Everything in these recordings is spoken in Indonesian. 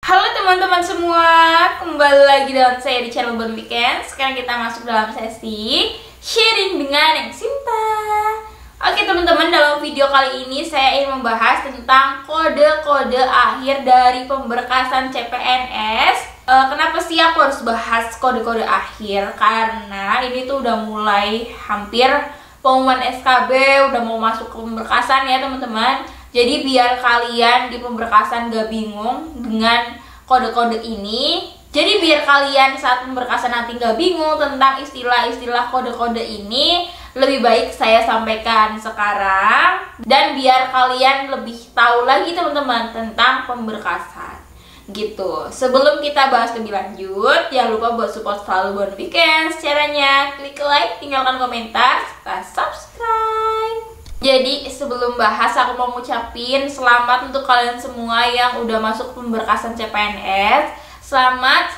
Halo teman-teman semua, kembali lagi dengan saya di channel Bon Weekend. Sekarang kita masuk dalam sesi sharing dengan yang Sinta. Oke teman-teman, dalam video kali ini saya ingin membahas tentang kode-kode akhir dari pemberkasan CPNS. Kenapa sih aku harus bahas kode-kode akhir? Karena ini tuh udah mulai hampir pengumuman SKB, udah mau masuk ke pemberkasan ya teman-teman. Jadi biar kalian di pemberkasan gak bingung dengan kode-kode ini. Jadi biar kalian saat pemberkasan nanti gak bingung tentang istilah-istilah kode-kode ini, lebih baik saya sampaikan sekarang. Dan biar kalian lebih tahu lagi teman-teman tentang pemberkasan gitu. Sebelum kita bahas lebih lanjut, jangan lupa buat support selalu Bon Weekend. Caranya klik like, tinggalkan komentar, serta subscribe. Jadi sebelum bahas, aku mau ngucapin selamat untuk kalian semua yang udah masuk pemberkasan CPNS. Selamat.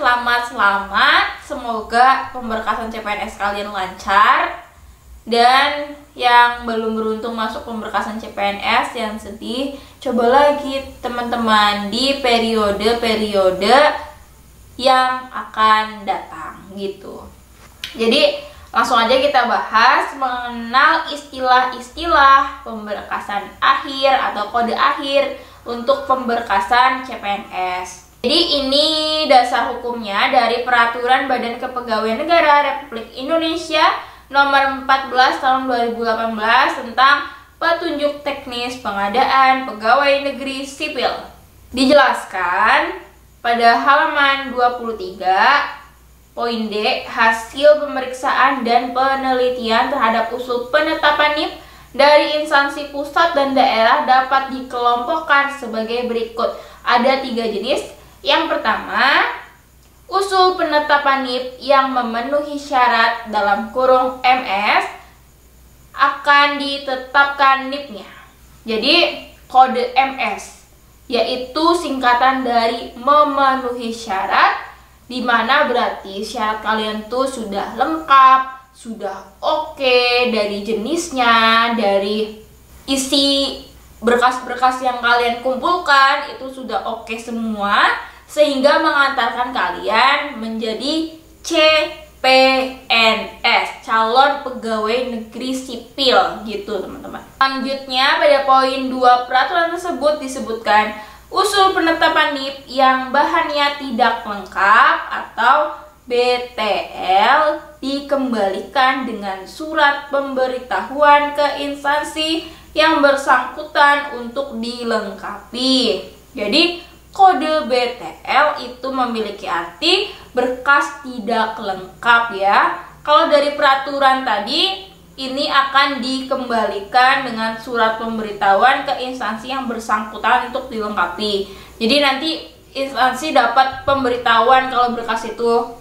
Semoga pemberkasan CPNS kalian lancar. Dan yang belum beruntung masuk pemberkasan CPNS, yang sedih, coba lagi teman-teman di periode-periode yang akan datang gitu. Jadi langsung aja kita bahas mengenal istilah-istilah pemberkasan akhir atau kode akhir untuk pemberkasan CPNS. Jadi ini dasar hukumnya dari Peraturan Badan Kepegawaian Negara Republik Indonesia Nomor 14 Tahun 2018 tentang petunjuk teknis pengadaan pegawai negeri sipil. Dijelaskan pada halaman 23 Poin D, hasil pemeriksaan dan penelitian terhadap usul penetapan NIP dari instansi pusat dan daerah dapat dikelompokkan sebagai berikut. Ada 3 jenis. Yang pertama, usul penetapan NIP yang memenuhi syarat dalam kurung MS akan ditetapkan NIP-nya. Jadi kode MS yaitu singkatan dari memenuhi syarat, di mana berarti syarat kalian tuh sudah lengkap, sudah oke dari jenisnya, dari isi berkas-berkas yang kalian kumpulkan itu sudah oke semua, sehingga mengantarkan kalian menjadi CPNS, calon pegawai negeri sipil gitu teman-teman. Selanjutnya pada poin 2 peraturan tersebut disebutkan usul penetapan NIP yang bahannya tidak lengkap atau BTL dikembalikan dengan surat pemberitahuan ke instansi yang bersangkutan untuk dilengkapi. Jadi kode BTL itu memiliki arti berkas tidak lengkap ya. Kalau dari peraturan tadi, ini akan dikembalikan dengan surat pemberitahuan ke instansi yang bersangkutan untuk dilengkapi. Jadi nanti instansi dapat pemberitahuan kalau berkas itu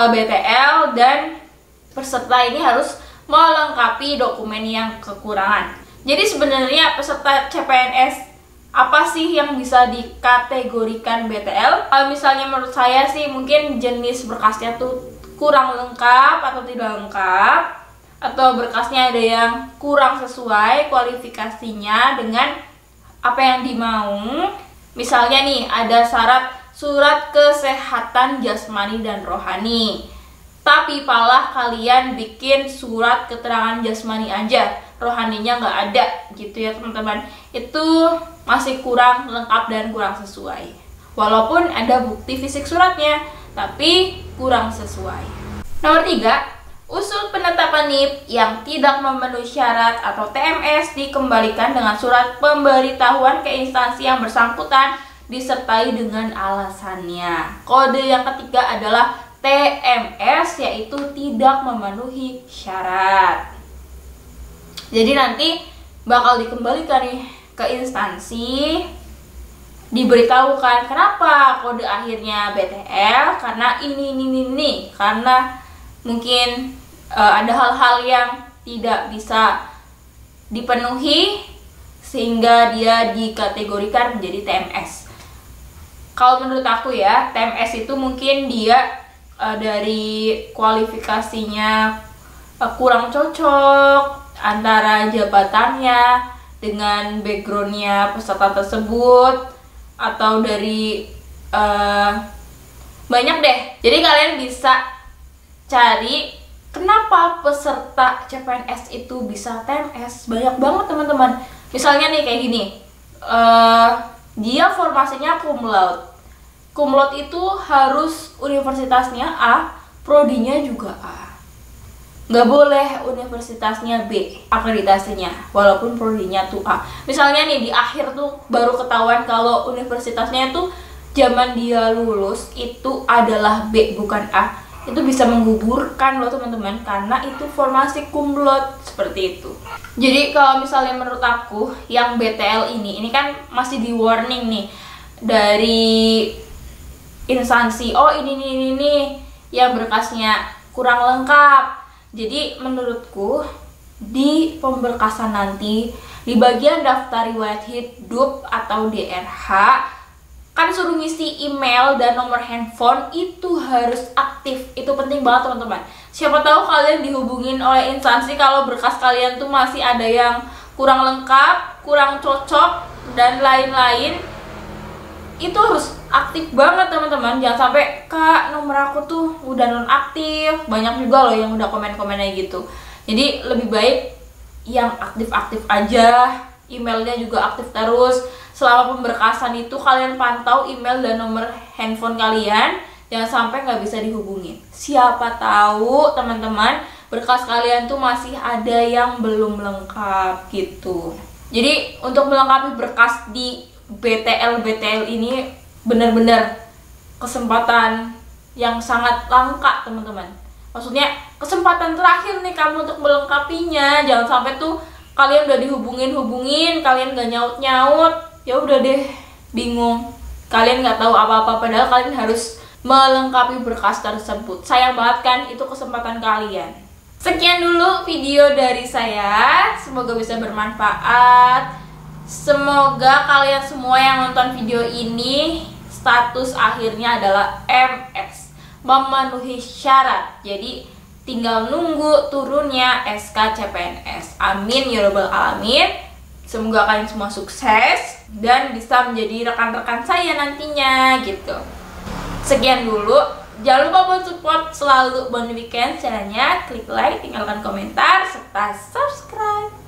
BTL dan peserta ini harus melengkapi dokumen yang kekurangan. Jadi sebenarnya peserta CPNS apa sih yang bisa dikategorikan BTL? Kalau misalnya menurut saya sih mungkin jenis berkasnya tuh kurang lengkap atau tidak lengkap, atau berkasnya ada yang kurang sesuai kualifikasinya dengan apa yang dimau. Misalnya nih, ada syarat surat kesehatan jasmani dan rohani, tapi malah kalian bikin surat keterangan jasmani aja, rohaninya nggak ada gitu ya teman-teman. Itu masih kurang lengkap dan kurang sesuai. Walaupun ada bukti fisik suratnya, tapi kurang sesuai. Nomor 3, usul penetapan NIP yang tidak memenuhi syarat atau TMS dikembalikan dengan surat pemberitahuan ke instansi yang bersangkutan disertai dengan alasannya. Kode yang ketiga adalah TMS, yaitu tidak memenuhi syarat. Jadi nanti bakal dikembalikan nih ke instansi, diberitahukan kenapa kode akhirnya BTL, karena ini, karena mungkin ada hal-hal yang tidak bisa dipenuhi sehingga dia dikategorikan menjadi TMS. Kalau menurut aku ya, TMS itu mungkin dia dari kualifikasinya kurang cocok antara jabatannya dengan backgroundnya peserta tersebut, atau dari banyak deh. Jadi kalian bisa cari kenapa peserta CPNS itu bisa TMS. Banyak banget teman-teman. Misalnya nih kayak gini, dia formasinya cum laude. Cum laude itu harus universitasnya A, prodinya juga A. Nggak boleh universitasnya B akreditasinya, walaupun prodinya tuh A. Misalnya nih di akhir tuh baru ketahuan kalau universitasnya tuh zaman dia lulus itu adalah B bukan A. Itu bisa menggugurkan loh teman-teman, karena itu formasi cum laude seperti itu. Jadi kalau misalnya menurut aku yang BTL ini kan masih di warning nih dari instansi, oh ini yang berkasnya kurang lengkap. Jadi menurutku di pemberkasan nanti di bagian daftar riwayat hidup atau DRH kan suruh ngisi email dan nomor handphone itu harus aktif. Itu penting banget teman-teman. Siapa tahu kalian dihubungin oleh instansi kalau berkas kalian tuh masih ada yang kurang lengkap, kurang cocok dan lain-lain. Itu harus aktif banget teman-teman. Jangan sampai kak nomor aku tuh udah nonaktif. Banyak juga loh yang udah komen-komennya gitu. Jadi lebih baik yang aktif-aktif aja, emailnya juga aktif terus. Selama pemberkasan itu kalian pantau email dan nomor handphone kalian, jangan sampai nggak bisa dihubungin. Siapa tahu teman-teman berkas kalian tuh masih ada yang belum lengkap gitu. Jadi untuk melengkapi berkas di BTL ini benar-benar kesempatan yang sangat langka teman-teman. Maksudnya kesempatan terakhir nih kamu untuk melengkapinya. Jangan sampai tuh kalian udah dihubungin, kalian gak nyaut, ya udah deh bingung, kalian nggak tahu apa-apa padahal kalian harus melengkapi berkas tersebut. Sayang banget kan, itu kesempatan kalian. Sekian dulu video dari saya, semoga bisa bermanfaat. Semoga kalian semua yang nonton video ini status akhirnya adalah MS, memenuhi syarat. Jadi tinggal nunggu turunnya SK CPNS. Amin ya robbal alamin. Semoga kalian semua sukses dan bisa menjadi rekan-rekan saya nantinya gitu. Sekian dulu. Jangan lupa buat support selalu Bon Weekend channelnya. Klik like, tinggalkan komentar, serta subscribe.